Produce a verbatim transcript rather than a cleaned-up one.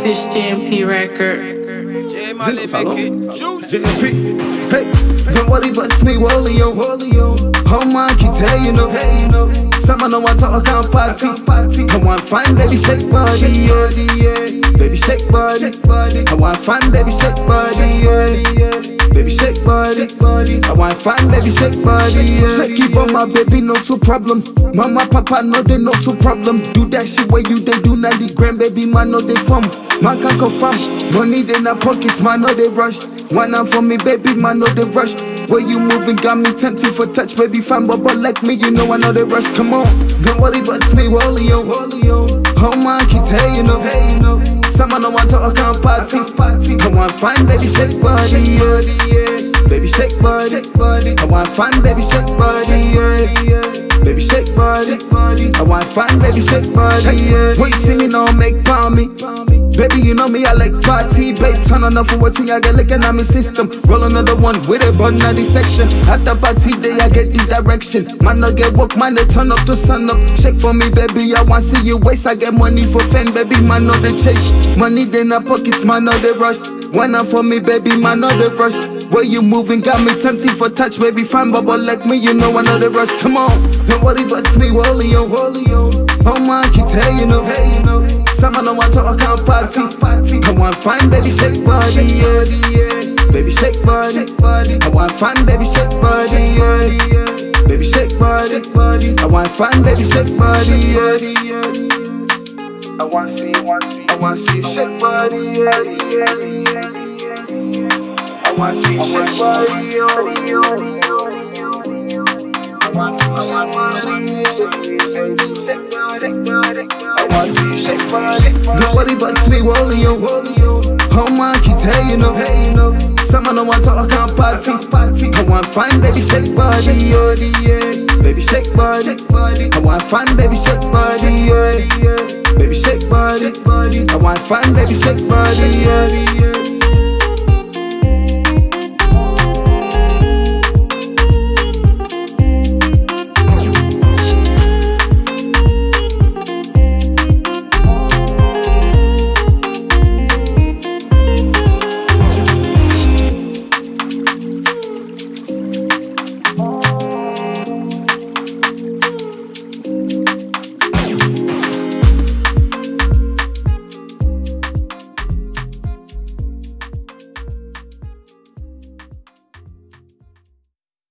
This G M P record. Zeno, Salone, Zeno P. Hey, nobody but me, Wally on, Wally on. Oh man, can tell you no, hey, you know. Someone don't want to talk on party, party. I want fine, baby, shake body, yeah, yeah. Baby, shake body, body. I want fine, baby, shake body, yeah, yeah. Baby, shake body, body. I want fine, baby, shake body, yeah. Check keep on my baby, no two problem. Mama, papa, no they no two problem. Do that shit where you they do ninety grand, baby, man, no they from. Man can confirm, money in our pockets, man, no they rush. One out for me, baby, man, no they rush. Where you moving got me tempted for touch, baby, fine, but but like me, you know I know they rush. Come on, nobody but me, Wally on, Wally on. Oh man, can tell you no, hey, you know. Someone don't want to talk on party, party. I want fine, baby, shake body, yeah, yeah. Baby, shake body, body. I want fine, baby, shake body, yeah, yeah. Baby, shake body, body. I want fine, baby, shake body, yeah. When you see me, no make palm me. Baby, you know me, I like party. Babe, turn on up for what thing I get looking at my system. Roll another one with a bun at the section. At the party day, I get the direction. Man, no get work, man, they turn up to sun up. Check for me, baby, I want see you waste. I get money for fan, baby, man, no they chase. Money in our pockets, man, no they rush. One out for me, baby, man, no they rush. Where you moving got me tempted for touch, baby, fine, but but like me, you know I know they rush. Come on, nobody but me, Wally on, Wally on. Oh man, can tell you no, hey, you know. Someone don't want to talk on party, party. I want fine, baby, shake body, yeah, yeah. Baby, shake body, body. I want fine, baby, shake body, yeah, yeah. Baby, shake body, body. I want fine, baby, shake body, yeah, yeah. I want see, want see, I want see, shake body, yeah, yeah. I want see, shake body, yeah, yeah. I want see, shake body, shake body, I want see, shake body. Nobody but me, Wally on, Wally on. Oh man, can tell you no, hey, you know. Someone don't want to talk on party, party. I want fine, baby, shake body, yeah, yeah. Baby, shake body, body. I want fine, baby, shake body, yeah, yeah. Baby, shake body, body. I want fine, baby, shake body, yeah, yeah.